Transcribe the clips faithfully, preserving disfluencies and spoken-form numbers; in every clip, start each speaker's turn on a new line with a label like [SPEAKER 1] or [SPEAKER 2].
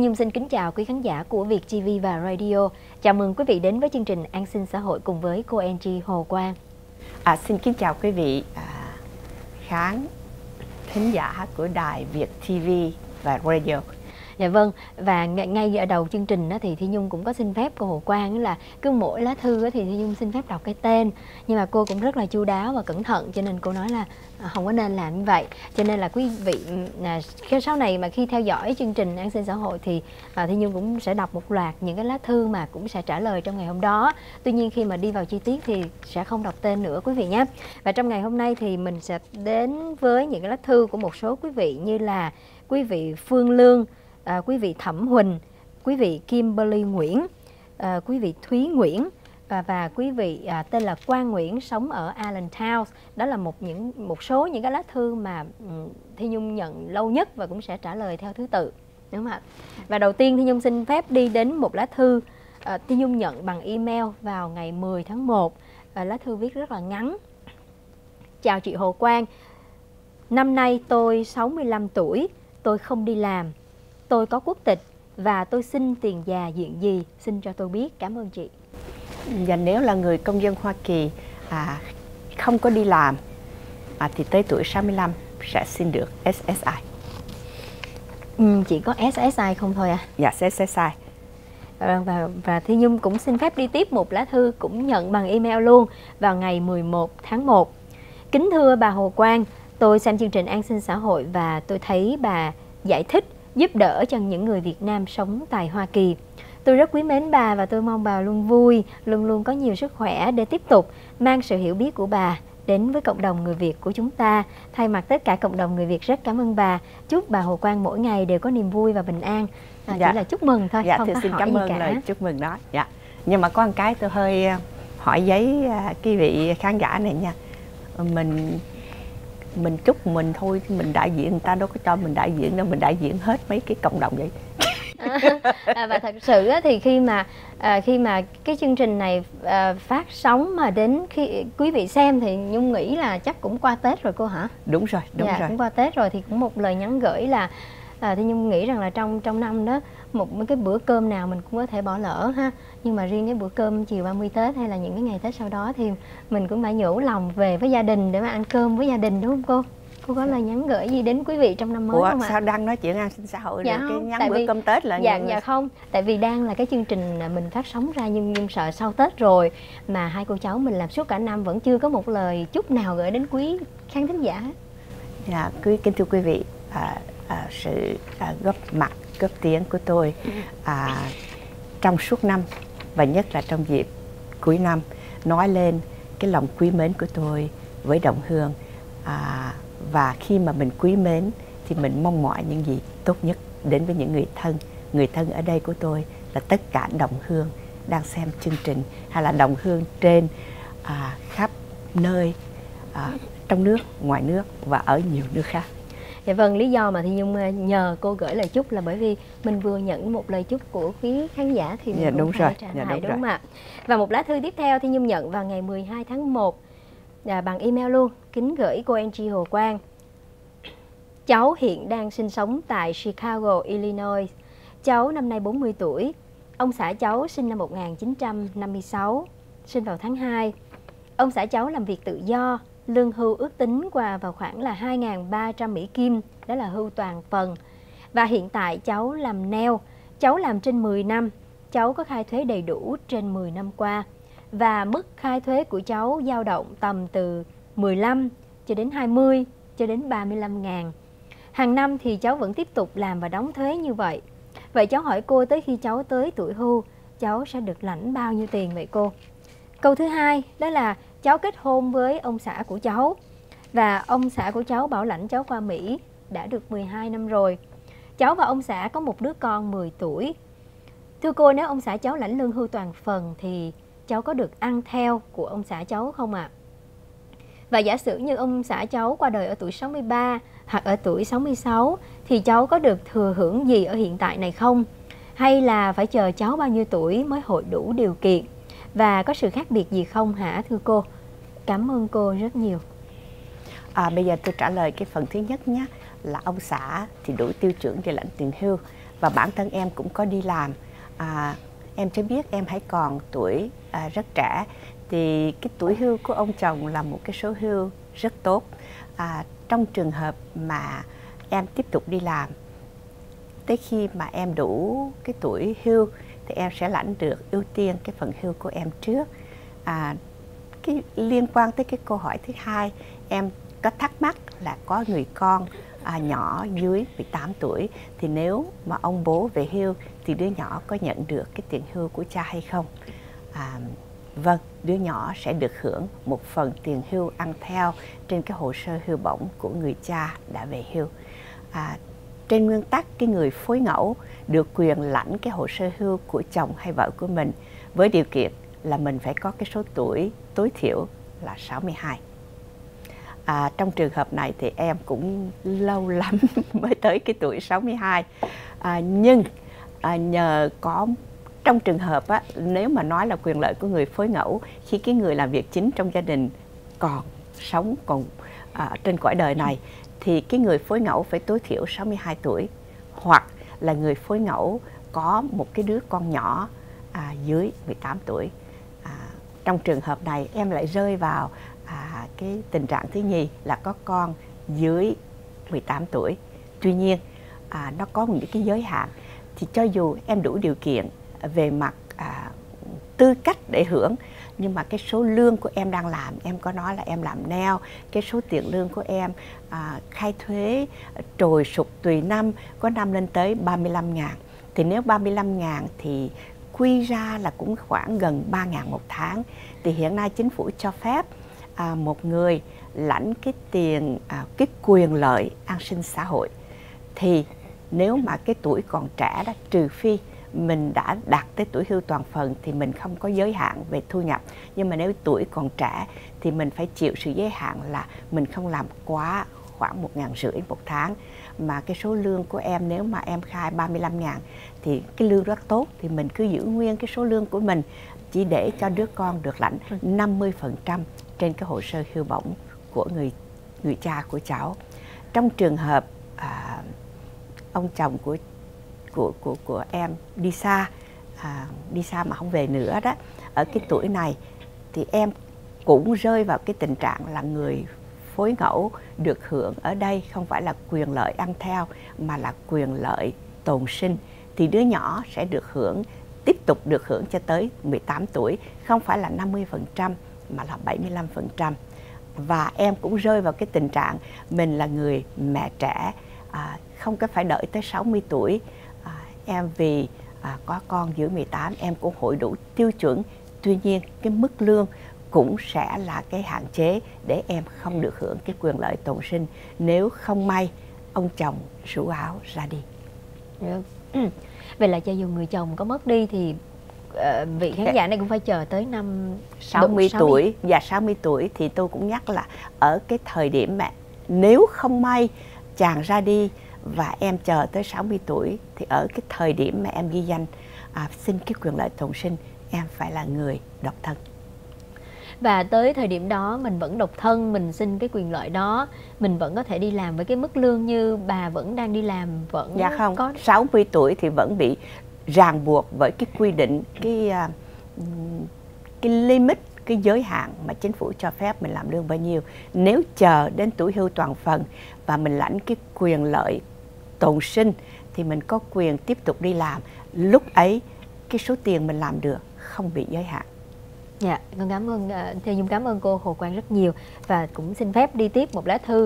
[SPEAKER 1] Nhung xin kính chào quý khán giả của Việt ti vi và Radio. Chào mừng quý vị đến với chương trình An sinh xã hội cùng với cô Angie Hồ Quang.
[SPEAKER 2] À, xin kính chào quý vị à, khán thính giả của đài Việt ti vi và Radio.
[SPEAKER 1] Dạ vâng, và ngay ở đầu chương trình đó thì Thi Nhung cũng có xin phép cô Hồ Quang là cứ mỗi lá thư thì Thi Nhung xin phép đọc cái tên. Nhưng mà cô cũng rất là chu đáo và cẩn thận cho nên cô nói là không có nên làm như vậy. Cho nên là quý vị sau này mà khi theo dõi chương trình An sinh xã hội thì Thi Nhung cũng sẽ đọc một loạt những cái lá thư mà cũng sẽ trả lời trong ngày hôm đó. Tuy nhiên khi mà đi vào chi tiết thì sẽ không đọc tên nữa quý vị nhé. Và trong ngày hôm nay thì mình sẽ đến với những cái lá thư của một số quý vị như là quý vị Phương Lương, À, quý vị Thẩm Huỳnh, quý vị Kimberly Nguyễn, à, quý vị Thúy Nguyễn và, và quý vị à, tên là Quang Nguyễn sống ở Allentown. Đó là một những một số những cái lá thư mà um, Thi Nhung nhận lâu nhất và cũng sẽ trả lời theo thứ tự, đúng không ạ? Và đầu tiên Thi Nhung xin phép đi đến một lá thư à, Thi Nhung nhận bằng email vào ngày mười tháng một. À, lá thư viết rất là ngắn. Chào chị Hồ Quang, năm nay tôi sáu mươi lăm tuổi, tôi không đi làm. Tôi có quốc tịch và tôi xin tiền già diện gì, xin cho tôi biết, cảm ơn chị.
[SPEAKER 2] Và nếu là người công dân Hoa Kỳ à, không có đi làm à, thì tới tuổi sáu mươi lăm sẽ xin được ét ét i.
[SPEAKER 1] Ừ, chỉ có ét ét i không thôi à?
[SPEAKER 2] Dạ, ét ét i.
[SPEAKER 1] Và, và, và Thi Nhung cũng xin phép đi tiếp một lá thư cũng nhận bằng email luôn vào ngày mười một tháng một. Kính thưa bà Hồ Quang, tôi xem chương trình An sinh xã hội và tôi thấy bà giải thích giúp đỡ cho những người Việt Nam sống tại Hoa Kỳ. Tôi rất quý mến bà và tôi mong bà luôn vui, luôn luôn có nhiều sức khỏe để tiếp tục mang sự hiểu biết của bà đến với cộng đồng người Việt của chúng ta. Thay mặt tất cả cộng đồng người Việt rất cảm ơn bà. Chúc bà Hồ Quang mỗi ngày đều có niềm vui và bình an. À, dạ. Chỉ là chúc mừng thôi,
[SPEAKER 2] dạ,
[SPEAKER 1] không
[SPEAKER 2] thì
[SPEAKER 1] có
[SPEAKER 2] xin
[SPEAKER 1] hỏi
[SPEAKER 2] cảm
[SPEAKER 1] gì
[SPEAKER 2] ơn
[SPEAKER 1] cả.
[SPEAKER 2] lời chúc mừng đó. Dạ. Nhưng mà có một cái tôi hơi hỏi giấy cái vị khán giả này nha. Mình mình chúc mình thôi thì mình đại diện, người ta đâu có cho mình đại diện đâu, mình đại diện hết mấy cái cộng đồng vậy.
[SPEAKER 1] à, và thật sự á, thì khi mà à, khi mà cái chương trình này à, phát sóng mà đến khi quý vị xem thì Nhung nghĩ là chắc cũng qua Tết rồi cô hả?
[SPEAKER 2] Đúng rồi, đúng
[SPEAKER 1] dạ,
[SPEAKER 2] rồi.
[SPEAKER 1] Cũng qua Tết rồi thì cũng một lời nhắn gửi là à, thì Nhung nghĩ rằng là trong trong năm đó một cái bữa cơm nào mình cũng có thể bỏ lỡ ha, nhưng mà riêng cái bữa cơm chiều ba mươi Tết hay là những cái ngày Tết sau đó thì mình cũng phải nhủ lòng về với gia đình để mà ăn cơm với gia đình, đúng không cô? Cô có lời nhắn gửi gì đến quý vị trong năm mới
[SPEAKER 2] Ủa,
[SPEAKER 1] không ạ?
[SPEAKER 2] Sao đang nói chuyện an sinh xã hội
[SPEAKER 1] dạ
[SPEAKER 2] rồi
[SPEAKER 1] không,
[SPEAKER 2] cái nhắn
[SPEAKER 1] tại
[SPEAKER 2] bữa
[SPEAKER 1] vì,
[SPEAKER 2] cơm Tết là
[SPEAKER 1] dạ,
[SPEAKER 2] người...
[SPEAKER 1] dạ không, tại vì đang là cái chương trình mình phát sóng ra nhưng nhưng sợ sau Tết rồi mà hai cô cháu mình làm suốt cả năm vẫn chưa có một lời chúc nào gửi đến quý khán thính giả.
[SPEAKER 2] Dạ, quý kính thưa quý vị, à, à, sự à, góp mặt góp tiếng của tôi à, trong suốt năm và nhất là trong dịp cuối năm nói lên cái lòng quý mến của tôi với đồng hương, à, và khi mà mình quý mến thì mình mong mỏi những gì tốt nhất đến với những người thân. Người thân ở đây của tôi là tất cả đồng hương đang xem chương trình hay là đồng hương trên à, khắp nơi à, trong nước, ngoài nước và ở nhiều nước khác.
[SPEAKER 1] Dạ vâng, lý do mà Thi Nhung nhờ cô gửi lời chúc là bởi vì mình vừa nhận một lời chúc của quý khán giả thì mình
[SPEAKER 2] dạ,
[SPEAKER 1] cũng
[SPEAKER 2] đúng
[SPEAKER 1] phải
[SPEAKER 2] rồi.
[SPEAKER 1] trả
[SPEAKER 2] dạ,
[SPEAKER 1] lại,
[SPEAKER 2] đúng,
[SPEAKER 1] đúng không ạ? Và một lá thư tiếp theo Thi Nhung nhận vào ngày mười hai tháng một à, bằng email luôn, kính gửi cô Angie Hồ Quang. Cháu hiện đang sinh sống tại Chicago, Illinois. Cháu năm nay bốn mươi tuổi. Ông xã cháu sinh năm một nghìn chín trăm năm mươi sáu, sinh vào tháng hai. Ông xã cháu làm việc tự do, lương hưu ước tính qua vào khoảng là hai nghìn ba trăm Mỹ Kim, đó là hưu toàn phần. Và hiện tại cháu làm nail, cháu làm trên mười năm, cháu có khai thuế đầy đủ trên mười năm qua. Và mức khai thuế của cháu dao động tầm từ mười lăm cho đến hai mươi cho đến ba mươi lăm ngàn. Hàng năm thì cháu vẫn tiếp tục làm và đóng thuế như vậy. Vậy cháu hỏi cô tới khi cháu tới tuổi hưu, cháu sẽ được lãnh bao nhiêu tiền vậy cô? Câu thứ hai đó là cháu kết hôn với ông xã của cháu và ông xã của cháu bảo lãnh cháu qua Mỹ đã được mười hai năm rồi. Cháu và ông xã có một đứa con mười tuổi. Thưa cô, nếu ông xã cháu lãnh lương hưu toàn phần thì cháu có được ăn theo của ông xã cháu không ạ? À? Và giả sử như ông xã cháu qua đời ở tuổi sáu mươi ba hoặc ở tuổi sáu mươi sáu thì cháu có được thừa hưởng gì ở hiện tại này không? Hay là phải chờ cháu bao nhiêu tuổi mới hội đủ điều kiện? Và có sự khác biệt gì không hả thưa cô? Cảm ơn cô rất nhiều.
[SPEAKER 2] À, bây giờ tôi trả lời cái phần thứ nhất nhé, là ông xã thì đủ tiêu chuẩn để lãnh tiền hưu và bản thân em cũng có đi làm. À, em cho biết em hãy còn tuổi à, rất trẻ, thì cái tuổi hưu của ông chồng là một cái số hưu rất tốt. À, trong trường hợp mà em tiếp tục đi làm tới khi mà em đủ cái tuổi hưu thì em sẽ lãnh được ưu tiên cái phần hưu của em trước. À, cái liên quan tới cái câu hỏi thứ hai, em có thắc mắc là có người con à, nhỏ dưới mười tám tuổi thì nếu mà ông bố về hưu thì đứa nhỏ có nhận được cái tiền hưu của cha hay không? À, vâng, đứa nhỏ sẽ được hưởng một phần tiền hưu ăn theo trên cái hồ sơ hưu bổng của người cha đã về hưu. À, trên nguyên tắc, cái người phối ngẫu được quyền lãnh cái hồ sơ hưu của chồng hay vợ của mình với điều kiện là mình phải có cái số tuổi tối thiểu là sáu mươi hai. À, trong trường hợp này thì em cũng lâu lắm mới tới cái tuổi sáu mươi hai. À, nhưng à, nhờ có trong trường hợp á, nếu mà nói là quyền lợi của người phối ngẫu khi cái người làm việc chính trong gia đình còn sống còn à, trên cõi đời này, thì cái người phối ngẫu phải tối thiểu sáu mươi hai tuổi, hoặc là người phối ngẫu có một cái đứa con nhỏ à, dưới mười tám tuổi. À, trong trường hợp này em lại rơi vào à, cái tình trạng thứ nhì là có con dưới mười tám tuổi. Tuy nhiên à, nó có những cái giới hạn, thì cho dù em đủ điều kiện về mặt à, tư cách để hưởng, nhưng mà cái số lương của em đang làm, em có nói là em làm nail, cái số tiền lương của em à, khai thuế trồi sụp tùy năm, có năm lên tới ba mươi lăm ngàn. Thì nếu ba mươi lăm ngàn thì quy ra là cũng khoảng gần ba ngàn một tháng. Thì hiện nay chính phủ cho phép à, một người lãnh cái tiền, à, cái quyền lợi an sinh xã hội. Thì nếu mà cái tuổi còn trẻ đó, trừ phi mình đã đạt tới tuổi hưu toàn phần thì mình không có giới hạn về thu nhập. Nhưng mà nếu tuổi còn trẻ thì mình phải chịu sự giới hạn là mình không làm quá khoảng một ngàn rưỡi một tháng. Mà cái số lương của em, nếu mà em khai ba mươi lăm ngàn thì cái lương rất tốt, thì mình cứ giữ nguyên cái số lương của mình, chỉ để cho đứa con được lãnh năm mươi phần trăm trên cái hồ sơ hưu bổng của người người cha của cháu. Trong trường hợp à, ông chồng của của của của em đi xa, à, đi xa mà không về nữa đó, ở cái tuổi này thì em cũng rơi vào cái tình trạng là người phối ngẫu được hưởng ở đây không phải là quyền lợi ăn theo mà là quyền lợi tồn sinh. Thì đứa nhỏ sẽ được hưởng, tiếp tục được hưởng cho tới mười tám tuổi, không phải là năm mươi phần trăm mà là bảy mươi lăm phần trăm. Và em cũng rơi vào cái tình trạng mình là người mẹ trẻ, à, không có phải đợi tới sáu mươi tuổi. À, em vì à, có con dưới mười tám em cũng hội đủ tiêu chuẩn. Tuy nhiên cái mức lương cũng sẽ là cái hạn chế để em không được hưởng cái quyền lợi tồn sinh nếu không may ông chồng rũ áo ra đi.
[SPEAKER 1] Được. Vậy là cho dù người chồng có mất đi thì uh, vị khán giả này cũng phải chờ tới năm
[SPEAKER 2] sáu mươi tuổi. Và sáu mươi tuổi thì tôi cũng nhắc là ở cái thời điểm mà nếu không may chàng ra đi và em chờ tới sáu mươi tuổi thì ở cái thời điểm mà em ghi danh à, xin cái quyền lợi tồn sinh, em phải là người độc thân.
[SPEAKER 1] Và tới thời điểm đó mình vẫn độc thân, mình xin cái quyền lợi đó, mình vẫn có thể đi làm với cái mức lương như bà vẫn đang đi làm vẫn
[SPEAKER 2] dạ không
[SPEAKER 1] có.
[SPEAKER 2] sáu mươi tuổi thì vẫn bị ràng buộc với cái quy định, cái cái limit, cái giới hạn mà chính phủ cho phép mình làm lương bao nhiêu. Nếu chờ đến tuổi hưu toàn phần và mình lãnh cái quyền lợi tồn sinh thì mình có quyền tiếp tục đi làm. Lúc ấy cái số tiền mình làm được không bị giới hạn.
[SPEAKER 1] Dạ, con cảm ơn, uh, Thêu Nhung cảm ơn cô Hồ Quang rất nhiều. Và cũng xin phép đi tiếp một lá thư.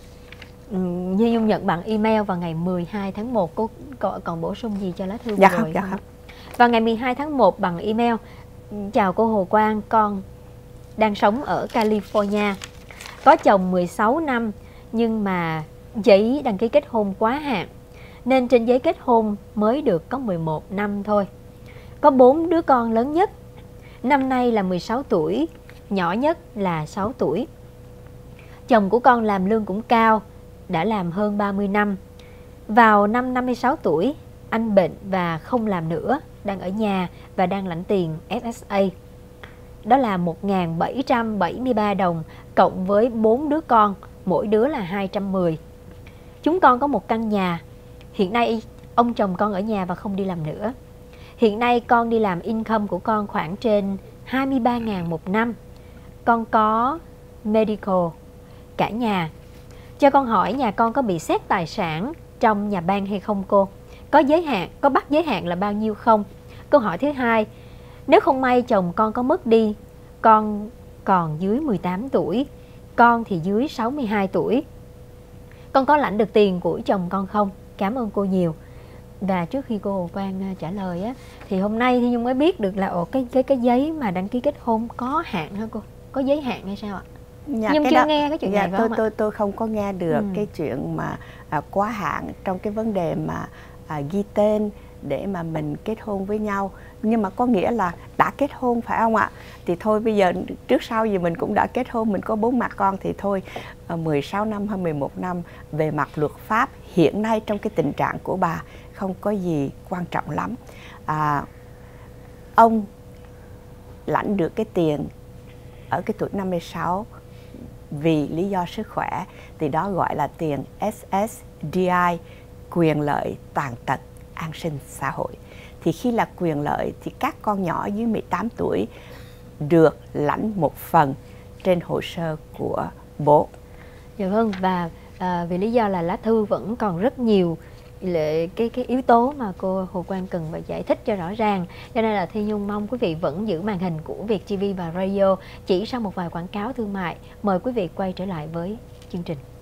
[SPEAKER 1] Um, Như Nhung nhận bằng email vào ngày mười hai tháng một. Cô còn, còn bổ sung gì cho lá thư
[SPEAKER 2] dạ
[SPEAKER 1] vừa
[SPEAKER 2] không,
[SPEAKER 1] rồi
[SPEAKER 2] dạ
[SPEAKER 1] không?
[SPEAKER 2] không.
[SPEAKER 1] Vào ngày mười hai tháng một bằng email. Chào cô Hồ Quang, con đang sống ở California. Có chồng mười sáu năm nhưng mà giấy đăng ký kết hôn quá hạn, nên trên giấy kết hôn mới được có mười một năm thôi. Có bốn đứa con lớn nhất. Năm nay là mười sáu tuổi, nhỏ nhất là sáu tuổi. Chồng của con làm lương cũng cao, đã làm hơn ba mươi năm. Vào năm năm mươi sáu tuổi, anh bệnh và không làm nữa, đang ở nhà và đang lãnh tiền ép ét a. Đó là một nghìn bảy trăm bảy mươi ba đồng, cộng với bốn đứa con, mỗi đứa là hai trăm mười. Chúng con có một căn nhà. Hiện nay ông chồng con ở nhà và không đi làm nữa. Hiện nay con đi làm, income của con khoảng trên hai mươi ba nghìn một năm. Con có medical cả nhà. Cho con hỏi nhà con có bị xét tài sản trong nhà bang hay không cô? Có giới hạn, có bắt giới hạn là bao nhiêu không? Câu hỏi thứ hai, nếu không may chồng con có mất đi, con còn dưới mười tám tuổi, con thì dưới sáu mươi hai tuổi, con có lãnh được tiền của chồng con không? Cảm ơn cô nhiều. Và trước khi cô Hồ Quang trả lời á, thì hôm nay thì Nhung mới biết được là ồ, cái cái cái giấy mà đăng ký kết hôn có hạn hả cô? Có giới hạn hay sao ạ?
[SPEAKER 2] Dạ,
[SPEAKER 1] Nhung
[SPEAKER 2] cái
[SPEAKER 1] chưa
[SPEAKER 2] đó,
[SPEAKER 1] nghe cái chuyện
[SPEAKER 2] dạ,
[SPEAKER 1] này phải
[SPEAKER 2] tôi
[SPEAKER 1] không
[SPEAKER 2] tôi
[SPEAKER 1] ạ?
[SPEAKER 2] tôi không có nghe được
[SPEAKER 1] Ừ.
[SPEAKER 2] cái chuyện mà à, quá hạn trong cái vấn đề mà à, ghi tên để mà mình kết hôn với nhau. Nhưng mà có nghĩa là đã kết hôn phải không ạ? Thì thôi bây giờ trước sau gì mình cũng đã kết hôn, mình có bốn mặt con thì thôi, à, mười sáu năm hay mười một năm về mặt luật pháp hiện nay trong cái tình trạng của bà không có gì quan trọng lắm. À, ông lãnh được cái tiền ở cái tuổi năm mươi sáu vì lý do sức khỏe thì đó gọi là tiền ét ét đê i, quyền lợi tàn tật an sinh xã hội. Thì khi là quyền lợi thì các con nhỏ dưới mười tám tuổi được lãnh một phần trên hồ sơ của bố.
[SPEAKER 1] Dạ vâng, và à, vì lý do là lá thư vẫn còn rất nhiều lệ cái cái yếu tố mà cô Hồ Quang cần phải giải thích cho rõ ràng, cho nên là Thi Nhung mong quý vị vẫn giữ màn hình của Việt ti vi và Radio. Chỉ sau một vài quảng cáo thương mại, mời quý vị quay trở lại với chương trình.